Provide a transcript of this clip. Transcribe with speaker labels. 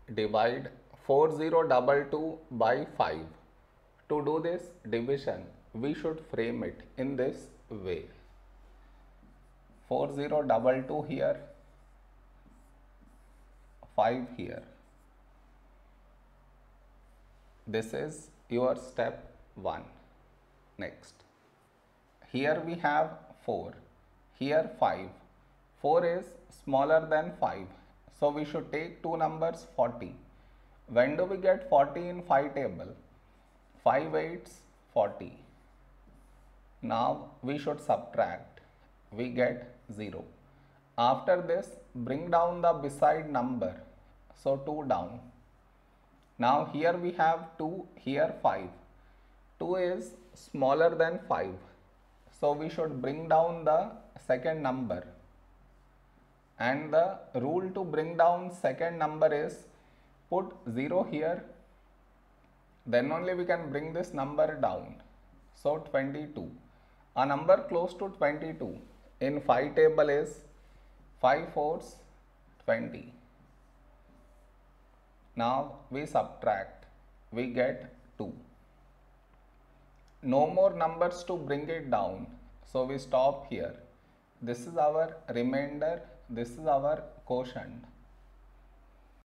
Speaker 1: divide 4022 by 5. To do this division, we should frame it in this way. 4022 here, 5 here. This is your step 1. Next, here we have 4, here 5. 4 is smaller than 5, so we should take two numbers 40. When do we get 40 in 5 table? 5 8s 40. Now we should subtract. We get 0. After this, bring down the beside number. So 2 down. Now here we have 2, here 5. 2 is smaller than 5. So we should bring down the second number. And the rule to bring down second number is put 0 here. Then only we can bring this number down. So 22. A number close to 22 in 5 table is 5 4s 20. Now we subtract. We get 2. No more numbers to bring it down. So we stop here. This is our remainder. This is our quotient.